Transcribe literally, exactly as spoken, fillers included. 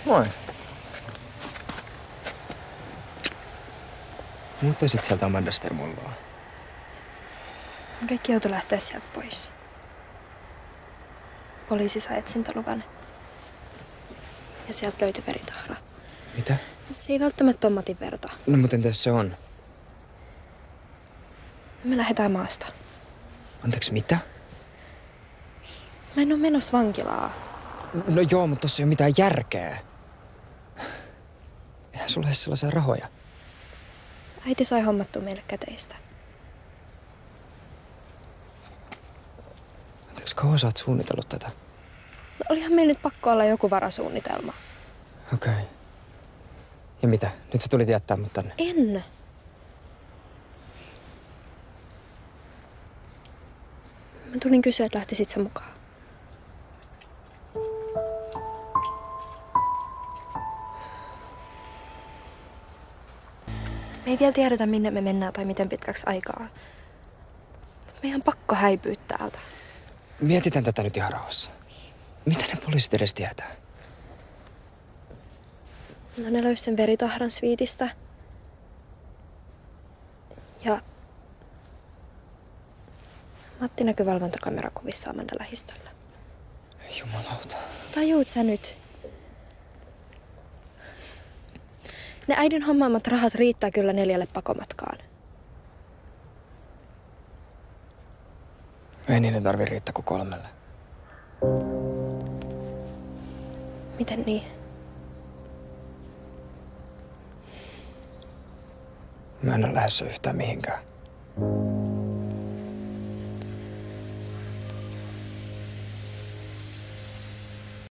Moi. Muuttaisit sieltä Amandasta ja mulla. Kaikki joutui lähteä sieltä pois. Poliisi sai etsintäluvan. Ja sieltä löytyi veritahra. Mitä? Se ei välttämättä ole Matin verta. No mutta entä jos se on? Me lähdetään maasta. Anteeksi, mitä? Mä en oo menossa vankilaan. No joo, mutta tossa ei ole mitään järkeä. Eihän sulla edes sellaisia rahoja. Äiti sai hommattua meille käteistä. Anteeksi, kauan sä oot suunnitellut tätä? No, olihan meillä nyt pakko olla joku varasuunnitelma. Okei. Okay. Ja mitä? Nyt sä tulit jättää mut tänne? En. Mä tulin kysyä, että lähtisit sä mukaan. Me ei vielä tiedetä, minne me mennään tai miten pitkäksi aikaa. Meidän pakko häipyä täältä. Mietitään tätä nyt ihan rauhassa. Mitä ne poliisit edes tietää? No ne löysi sen veritahran sviitistä. Ja Matti näkyi valvontakamerakuvissa Amandan lähistöllä. Jumalauta. Tajuut sä nyt? Ne äidin hommaamat rahat riittää kyllä neljälle pakomatkaan. Ei niiden tarvi riittää kuin kolmelle. Miten niin? Mä en ole lähdössä yhtään mihinkään.